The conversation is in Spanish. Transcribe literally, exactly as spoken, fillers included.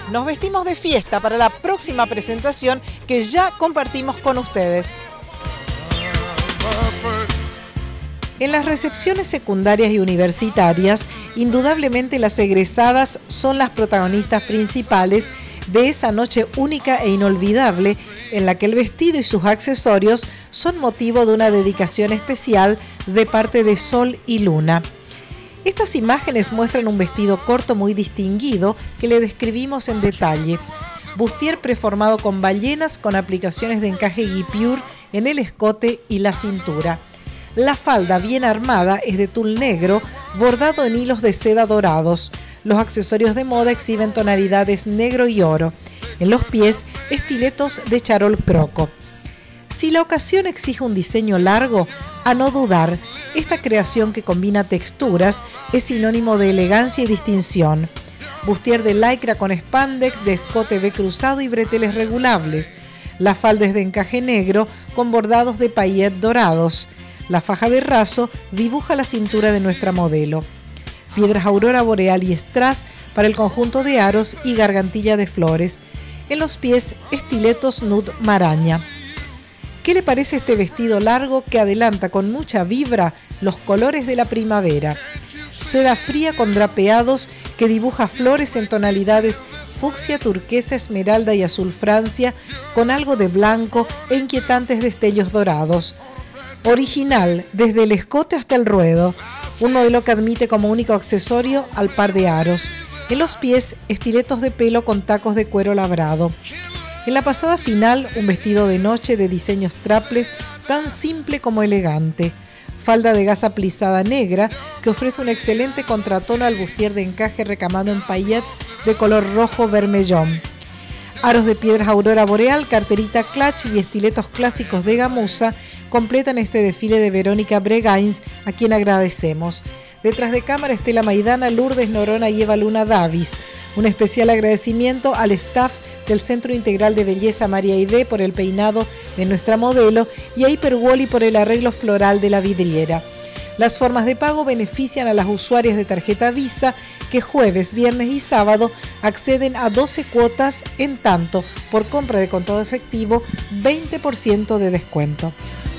Nos vestimos de fiesta para la próxima presentación que ya compartimos con ustedes. En las recepciones secundarias y universitarias, indudablemente las egresadas son las protagonistas principales de esa noche única e inolvidable en la que el vestido y sus accesorios son motivo de una dedicación especial de parte de Sol y Luna. Estas imágenes muestran un vestido corto muy distinguido que le describimos en detalle. Bustier preformado con ballenas con aplicaciones de encaje guipure en el escote y la cintura. La falda bien armada es de tul negro bordado en hilos de seda dorados. Los accesorios de moda exhiben tonalidades negro y oro. En los pies, estiletos de charol croco. Si la ocasión exige un diseño largo, a no dudar, esta creación que combina texturas es sinónimo de elegancia y distinción. Bustier de lycra con spandex, de escote V cruzado y breteles regulables. La falda es de encaje negro con bordados de paillet dorados. La faja de raso dibuja la cintura de nuestra modelo. Piedras aurora boreal y strass para el conjunto de aros y gargantilla de flores. En los pies, estiletos nude maraña. ¿Qué le parece este vestido largo que adelanta con mucha vibra los colores de la primavera? Seda fría con drapeados que dibuja flores en tonalidades fucsia, turquesa, esmeralda y azul Francia, con algo de blanco e inquietantes destellos dorados. Original, desde el escote hasta el ruedo, un modelo que admite como único accesorio al par de aros. En los pies, estiletos de pelo con tacos de cuero labrado. En la pasada final, un vestido de noche de diseños traples tan simple como elegante. Falda de gasa plisada negra que ofrece un excelente contratono al bustier de encaje recamado en paillettes de color rojo vermellón. Aros de piedras aurora boreal, carterita clutch y estiletos clásicos de gamuza completan este desfile de Verónica Bregains, a quien agradecemos. Detrás de cámara, Estela Maidana, Lourdes Norona y Eva Luna Davis. Un especial agradecimiento al staff del Centro Integral de Belleza María Aidé por el peinado de nuestra modelo y a Hiperwally por el arreglo floral de la vidriera. Las formas de pago benefician a las usuarias de tarjeta Visa que jueves, viernes y sábado acceden a doce cuotas, en tanto por compra de contado efectivo veinte por ciento de descuento.